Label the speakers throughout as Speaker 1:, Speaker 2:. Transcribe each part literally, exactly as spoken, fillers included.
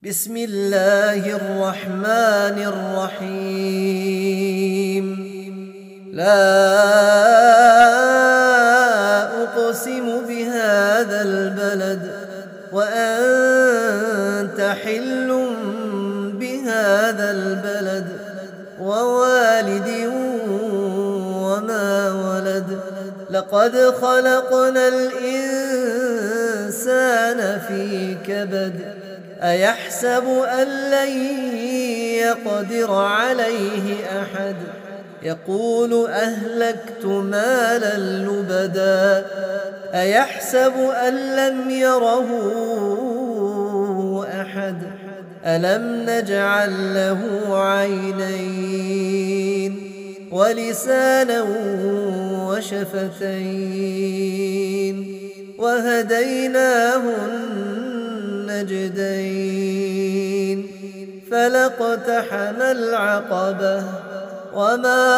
Speaker 1: بسم الله الرحمن الرحيم. لا أقسم بهذا البلد وأنت حل بهذا البلد ووالد وما ولد. لقد خلقنا الإنسان في كبد. أيحسب أن لن يقدر عليه أحد. يقول أهلكت مالا لبدا. أيحسب أن لم يره أحد. ألم نجعل له عينين ولسانا وشفتين وهديناه النجدين. فلاقتحم العقبة وما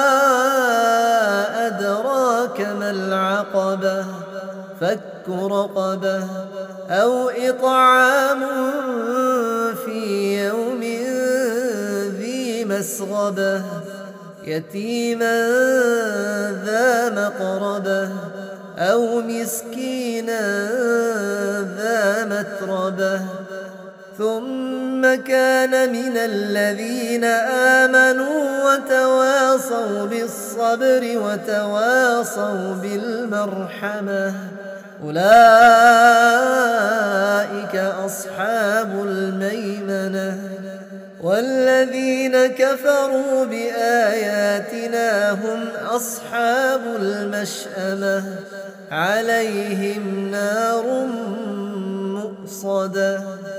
Speaker 1: أدراك ما العقبة. فك رقبة أو إطعام في يوم ذي مسغبة يتيما ذا مقربة أو مسكينا ذا متربة. ثم كان من الذين آمنوا وتواصوا بالصبر وتواصوا بالمرحمة أولئك أصحاب الميمنة. والذين كفروا بآياتنا هم أصحاب المشأمة عليهم نار مؤصدة.